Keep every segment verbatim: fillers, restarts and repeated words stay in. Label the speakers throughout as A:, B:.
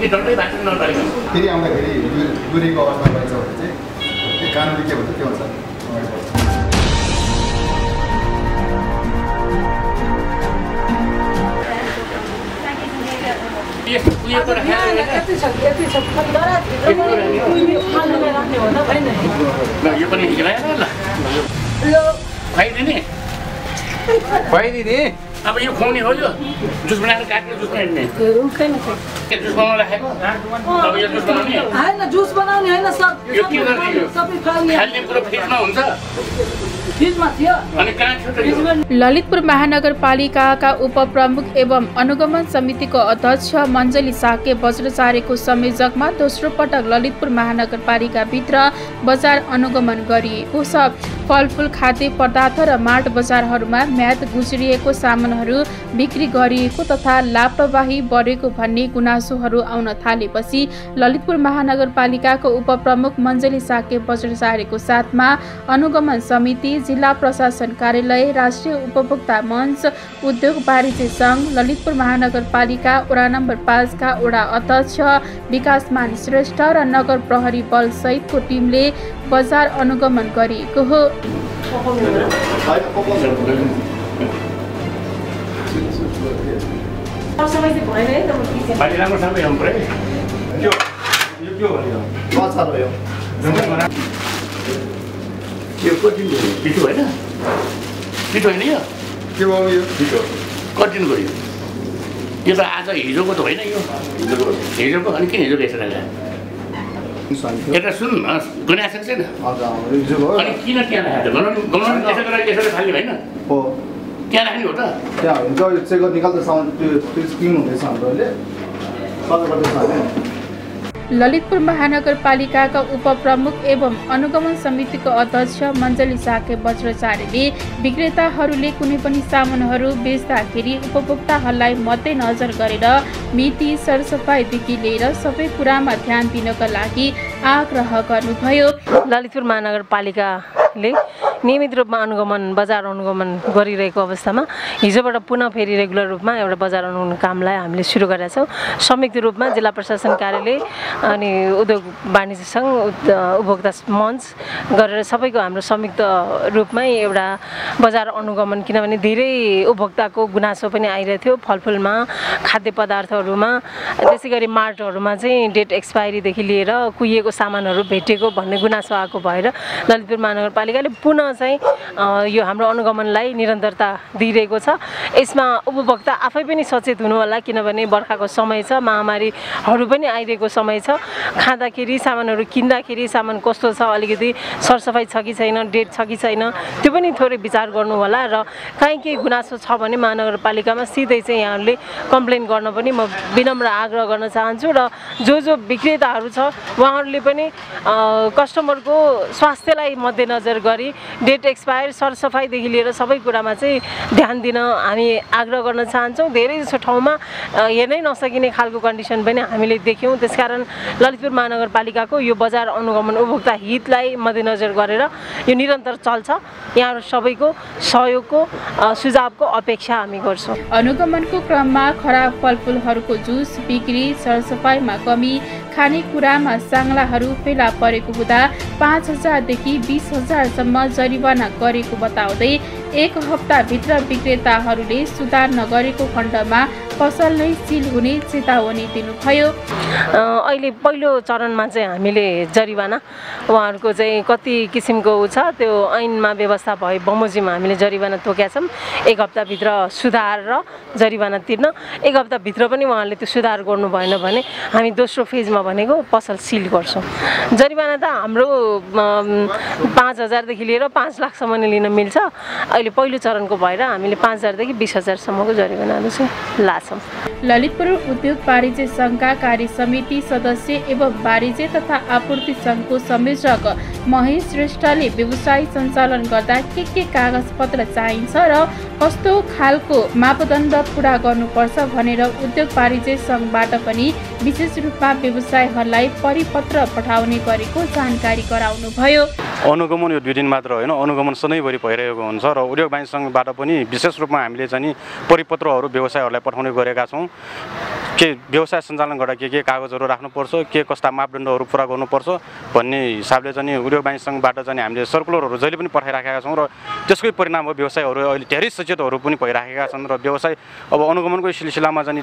A: कि डक्टरै भएको छ नगरपालिका
B: फेरि आउँदाखेरि दुरीको अवस्था रहेछ भने चाहिँ त्यो कानुनले के भन्छ के भन्छ
A: उयोको राखेर
C: यति छ यति छ पन्ध्र राख्ने भन्दा भएन
A: यो पनि हिलाएर ल
C: यो
A: खुवाइदिने
D: खुवाइदिने
A: अब यो खुवाउने हो यो जुस बनाएर काटेर जुस बनाइदिने जुस बनाउन राखेको अब यो जुस बनाउने
C: होइन जुस बनाउने होइन सब
A: यो के गर्ने
C: सबै खाने
A: खाने कुरो फ्रिजमा हुन्छ
C: फ्रिजमा थियो
A: अनि कहाँ छ त यो
E: ललितपुर महानगरपालिकाका उपप्रमुख एवं अनुगमन समितिको अध्यक्ष मञ्जली साके वज्राचार्यको संयोजकमा दोस्रो पटक ललितपुर महानगरपालिकाभित्र बजार अनुगमन गरिएको छ। फलफुल, खाद्य पदार्थ र माट बजारहरूमा म्याद गुज्रिएको सामानहरू बिक्री गरिएको तथा लापरवाही बढेको भन्ने गुनासोहरू आउन थालेपछि ललितपुर महानगरपालिकाको उपप्रमुख मञ्जली साके वज्राचार्यको साथमा अनुगमन समिति, जिल्ला प्रशासन कार्यालय, राष्ट्रिय उपभोक्ता मञ्च, उद्योग वाणिज्य सङ्घ, ललितपुर महानगरपालिका वडा नम्बर पाँचका वडा अध्यक्ष विकासमान श्रेष्ठ र नगर प्रहरी बल सहितको टिमले बजार अनुगमन गरिएको हो।
A: यो कति पिठो होइन पिठो होइन यो
B: के भयो यो
A: पिठो कति गयो यो त आज हिजोको त होइन यो हिजोको अनि किन हिजोको यसरी एउटा सुन गुनासो छैन अनि किन त्यहाँ राखेको गनाउनु गनाउनु यसो गरेर यसरी खाली होइन
B: हो
A: त्यहाँ राख्ने हो त
B: त्यहाँ हुन्छ यो चेक गर्दै निकाल्दै सामान त्यो त्यो स्किम हुँदैछ हाम्रोले सबै गर्दैछ हामी
E: ललितपुर महानगरपालिकाका उपप्रमुख एवं अनुगमन समितिको अध्यक्ष मञ्जली साके वज्राचार्यले विक्रेताहरूले कुनै पनि सामानहरू बेच्दाखेरि उपभोक्ताहरूलाई मध्यनजर गरेर मिति, सरसफाइदेखि लिएर सबै कुरामा ध्यान दिनका लागि आग्रह गर्नुभयो।
C: ललितपुर महानगरपालिकाले नियमित रूपमा अनुगमन बजार अनुगमन गरिरहेको अवस्थामा हिजोबाट पुनः फेरि रेगुलर रूपमा एउटा बजार अनुगमन कामलाई हामीले सुरु गरेका छौँ। संयुक्त रूपमा जिल्ला प्रशासन कार्यालय अनि उद्योग वाणिज्य सङ्घ, उपभोक्ता मञ्च गरेर सबैको हाम्रो संयुक्त रूपमै एउटा बजार अनुगमन, किनभने धेरै उपभोक्ताको गुनासो पनि आइरहेको थियो फलफुलमा, खाद्य पदार्थहरूमा, त्यसै गरी मार्टहरूमा चाहिँ डेट एक्सपायरीदेखि लिएर कुहिएको सामानहरू भेटेको भन्ने गुनासो आएको भएर ललितपुर महानगरपालिकाले पुनः चाहिँ यो हाम्रो अनुगमनलाई निरन्तरता दिइरहेको छ। यसमा उपभोक्ता आफै पनि सचेत हुनु होला, किनभने बर्खाको समय छ, महामारीहरू पनि आइरहेको समय छ। खाँदाखेरि सामानहरू किन्दाखेरि सामान कस्तो छ, अलिकति सरसफाइ छ कि छैन, डेट छ कि छैन, त्यो पनि थोरै विचार गर्नु होला र काहीँ केही गुनासो छ भने महानगरपालिकामा सिधै चाहिँ यहाँहरूले कम्प्लेन गर्न पनि म विनम्र आग्रह गर्न चाहन्छु र जो जो विक्रेताहरू छ उहाँहरूले पनि कस्टमरको स्वास्थ्यलाई मध्यनजर गरी डेट एक्सपायर, सरसफाइदेखि लिएर सबै कुरामा चाहिँ ध्यान दिन हामी आग्रह गर्न चाहन्छौँ। धेरै जसो ठाउँमा हेर्नै नसकिने खालको कन्डिसन पनि हामीले देख्यौँ। त्यसकारण ललितपुर महानगरपालिकाको यो बजार अनुगमन उपभोक्ता हितलाई मध्यनजर गरेर यो निरन्तर चल्छ। यहाँहरू सबैको सहयोगको सुझावको अपेक्षा हामी गर्छौँ।
E: अनुगमनको क्रममा खराब फलफुलहरूको जुस बिक्री, सरसफाइमा कमी, खानेकुरामा साङ्लाहरू फेला परेको हुँदा पाँच हजारदेखि बिस हजारसम्म जरिवाना गरेको बताउँदै एक हप्ताभित्र विक्रेताहरूले सुधार नगरेको खण्डमा पसल नै सिल हुने चेतावनी दिनुभयो।
C: अहिले पहिलो चरणमा चाहिँ हामीले जरिवाना उहाँहरूको चाहिँ कति किसिमको छ त्यो ऐनमा व्यवस्था भए बमोजिममा हामीले जरिवाना तोकेका छौँ। एक हप्ताभित्र सुधार र जरिवाना तिर्न, एक हप्ताभित्र पनि उहाँहरूले त्यो सुधार गर्नु भएन भने हामी दोस्रो फेजमा भनेको पसल सिल गर्छौँ। जरिवाना त हाम्रो पाँच हजारदेखि लिएर पाँच लाखसम्म लिन मिल्छ। अहिले पहिलो चरणको भएर हामीले पाँच हजारदेखि बिस हजारसम्मको जरिवानाहरू चाहिँ लाछौँ।
E: ललितपुर उद्योग वाणिज्य सङ्घका कार्य समिति सदस्य एवं वाणिज्य तथा आपूर्ति सङ्घको संयोजक महेश श्रेष्ठले व्यवसाय सञ्चालन गर्दा के के कागज पत्र चाहिन्छ र कस्तो खालको मापदण्ड पुरा गर्नुपर्छ भनेर उद्योग वाणिज्य सङ्घबाट पनि विशेष रूपमा व्यवसायहरूलाई परिपत्र पठाउने गरेको जानकारी गराउनुभयो।
F: अनुगमन यो दुई दिन मात्र होइन, अनुगमन सधैँभरि भइरहेको हुन्छ र उद्योग वाणिज्य सङ्घबाट पनि विशेष रूपमा हामीले चाहिँ परिपत्रहरू व्यवसायहरूलाई पठाउने गरेका छौँ। के व्यवसाय सञ्चालन गर्दा के के कागजहरू राख्नुपर्छ, के कस्ता मापदण्डहरू पुरा गर्नुपर्छ भन्ने हिसाबले चाहिँ उद्योग वाणिज्य सङ्घबाट चाहिँ हामीले सर्कुलरहरू जहिले पनि पठाइराखेका छौँ र त्यसकै परिणाम हो व्यवसायहरू अहिले धेरै सचेतहरू पनि भइराखेका छन् र व्यवसाय अब अनुगमनको सिलसिलामा चाहिँ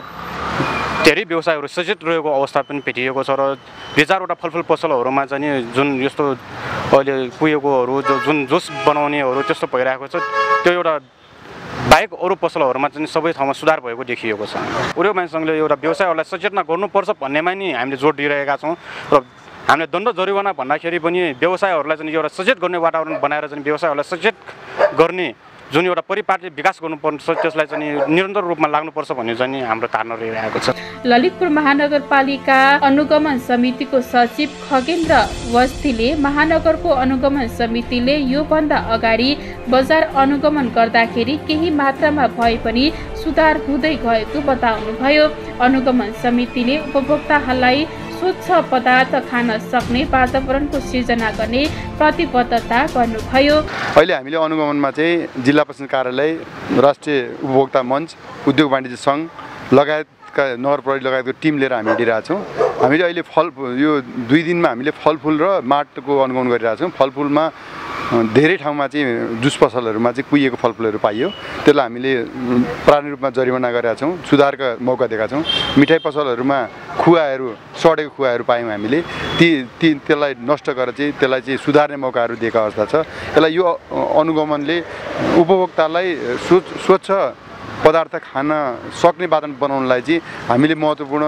F: धेरै व्यवसायहरू सचेत रहेको अवस्था पनि भेटिएको छ र दुई चारवटा फलफुल पसलहरूमा चाहिँ जुन यस्तो अहिले कुहेकोहरू जो जुन जुस बनाउनेहरू त्यस्तो भइरहेको छ त्यो एउटा बाहेक अरू पसलहरूमा चाहिँ सबै ठाउँमा सुधार भएको देखिएको छ। उद्योग वाणिज्य सङ्घले एउटा व्यवसायहरूलाई सचेतना गर्नुपर्छ भन्नेमा नि हामीले जोड दिइरहेका छौँ र हामीले दण्ड जरिवाना भन्दाखेरि पनि व्यवसायहरूलाई चाहिँ एउटा सचेत गर्ने वातावरण बनाएर चाहिँ व्यवसायहरूलाई सचेत गर्ने जुन एउटा परिपाटी विकास गर्नुपर्छ त्यसलाई चाहिँ निरन्तर रूपमा लाग्नुपर्छ भन्ने चाहिँ हाम्रो धारणा रहिरहेको छ।
E: ललितपुर महानगरपालिका अनुगमन समितिको सचिव खगेन्द्र वस्तीले महानगरको अनुगमन समितिले योभन्दा अगाडि बजार अनुगमन गर्दाखेरि केही मात्रामा भए पनि सुधार हुँदै गएको बताउनुभयो। अनुगमन समितिले उपभोक्ताहरूलाई स्वच्छ पदार्थ खान सक्ने वातावरणको सिर्जना गर्ने प्रतिबद्धता गर्नुभयो।
D: अहिले हामीले अनुगमनमा चाहिँ जिल्ला प्रशासन कार्यालय, राष्ट्रिय उपभोक्ता मञ्च, उद्योग वाणिज्य सङ्घ लगायतका नगर प्रहरी लगायतको टिम लिएर हामी हिँडिरहेका छौँ। हामीले अहिले फल यो दुई दिनमा हामीले फलफुल र माटको अनुगमन गरिरहेका छौँ। फलफुलमा धेरै ठाउँमा चाहिँ जुस पसलहरूमा चाहिँ कुहिएको फलफुलहरू पाइयो, त्यसलाई हामीले प्राणी रूपमा जरिवाना गरेका छौँ, सुधारका मौका दिएका छौँ। मिठाई पसलहरूमा खुवाहरू सडेको खुवाहरू पायौँ हामीले, ती ती त्यसलाई नष्ट गरेर चाहिँ त्यसलाई चाहिँ सुधार्ने मौकाहरू दिएको अवस्था छ। यसलाई यो अनुगमनले उपभोक्तालाई स्वच्छ पदार्थ खान सक्ने वातावरण बनाउनलाई चाहिँ हामीले महत्त्वपूर्ण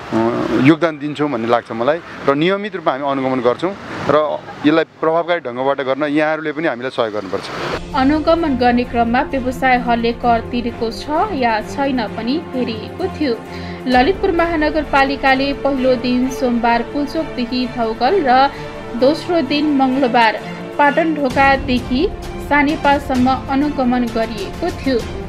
D: योगदान दिन्छौँ भन्ने लाग्छ मलाई र नियमित रूपमा हामी अनुगमन गर्छौँ र यसलाई प्रभावकारी ढङ्गबाट गर्न यहाँहरूले पनि हामीलाई सहयोग गर्नुपर्छ।
E: अनुगमन गर्ने क्रममा व्यवसायहरूले कर तिरेको छ या छैन पनि हेरिएको थियो। ललितपुर महानगरपालिकाले पहिलो दिन सोमबार पुल्चोकदेखि थौगल र दोस्रो दिन मङ्गलबार पाटनढोकादेखि सानेपासम्म अनुगमन गरिएको थियो।